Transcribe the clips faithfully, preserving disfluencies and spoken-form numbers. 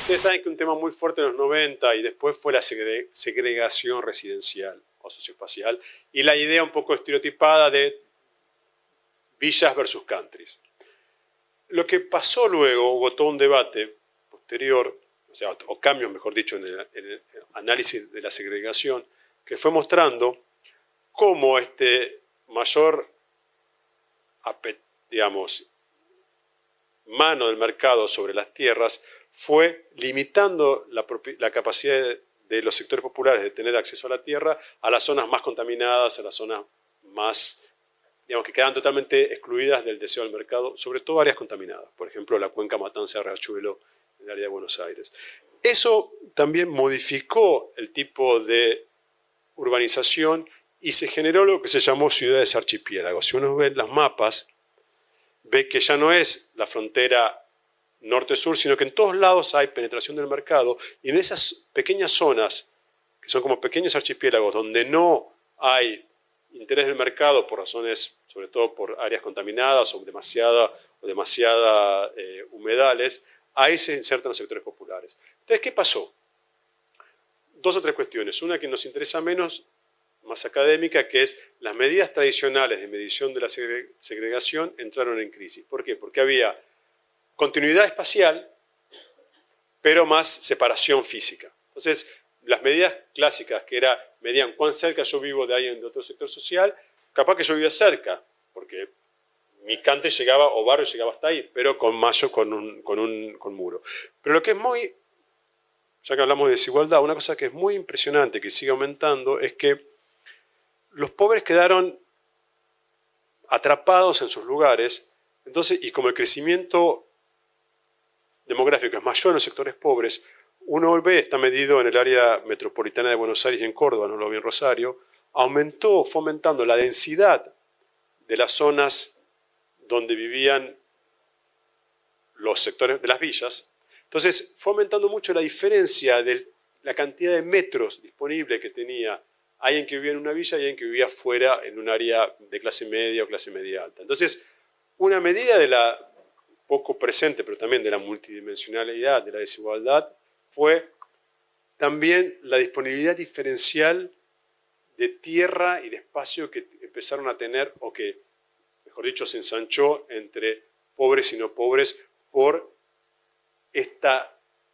Ustedes saben que un tema muy fuerte en los noventa y después fue la segre segregación residencial o socioespacial y la idea un poco estereotipada de villas versus countries. Lo que pasó luego, hubo todo un debate posterior, o sea, o cambios, mejor dicho, en el, en el análisis de la segregación, que fue mostrando cómo este mayor, digamos, mano del mercado sobre las tierras fue limitando la, la capacidad de, de los sectores populares de tener acceso a la tierra a las zonas más contaminadas, a las zonas más, digamos, que quedan totalmente excluidas del deseo del mercado, sobre todo áreas contaminadas, por ejemplo, la cuenca Matanza-Riachuelo en el área de Buenos Aires. Eso también modificó el tipo de urbanización y se generó lo que se llamó ciudades archipiélagos. Si uno ve los mapas, ve que ya no es la frontera norte-sur, sino que en todos lados hay penetración del mercado y en esas pequeñas zonas, que son como pequeños archipiélagos, donde no hay interés del mercado por razones, sobre todo por áreas contaminadas o demasiada, o demasiada eh, humedales, ahí se insertan los sectores populares. Entonces, ¿qué pasó? Dos o tres cuestiones. Una que nos interesa menos, más académica, que es las medidas tradicionales de medición de la segregación entraron en crisis. ¿Por qué? Porque había continuidad espacial, pero más separación física. Entonces, las medidas clásicas, que era, medían cuán cerca yo vivo de alguien de otro sector social, capaz que yo vivía cerca, porque mi cante llegaba, o barrio llegaba hasta ahí, pero con mayo, con un, con un con muro. Pero lo que es muy, ya que hablamos de desigualdad, una cosa que es muy impresionante, que sigue aumentando, es que los pobres quedaron atrapados en sus lugares, entonces, y como el crecimiento demográfico es mayor en los sectores pobres, uno ve, está medido en el área metropolitana de Buenos Aires y en Córdoba, no lo vi en Rosario, aumentó, fue aumentando la densidad de las zonas donde vivían los sectores de las villas. Entonces, fue aumentando mucho la diferencia de la cantidad de metros disponibles que tenía alguien que vivía en una villa y alguien que vivía fuera en un área de clase media o clase media alta. Entonces, una medida de la poco presente, pero también de la multidimensionalidad, de la desigualdad, fue también la disponibilidad diferencial de tierra y de espacio que empezaron a tener, o que, mejor dicho, se ensanchó entre pobres y no pobres por esta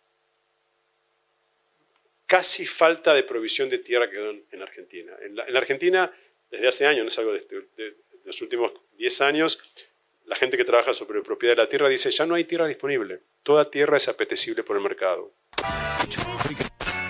casi falta de provisión de tierra que quedó en, en Argentina. En la, en la Argentina, desde hace años, no es algo de, de, de los últimos diez años, la gente que trabaja sobre propiedad de la tierra dice, ya no hay tierra disponible, toda tierra es apetecible por el mercado.